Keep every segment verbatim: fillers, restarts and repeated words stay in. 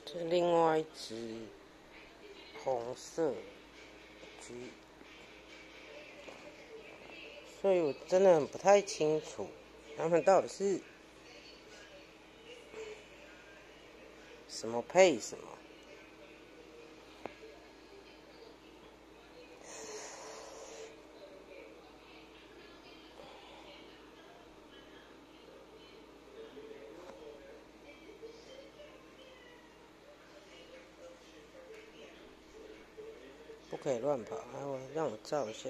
这另外一只红色橘，所以我真的很不太清楚它们到底是什么配什么。不可以乱跑，来，我让我照一下。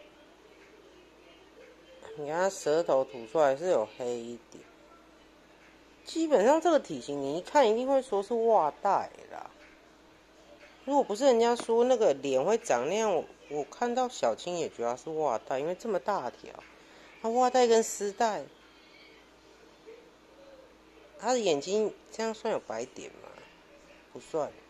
你看它舌头吐出来是有黑一点，基本上这个体型你一看一定会说是袜带啦。如果不是人家说那个脸会长那样，我我看到小青也觉得它是袜带，因为这么大条，它袜带跟丝带，它的眼睛这样算有白点吗？不算。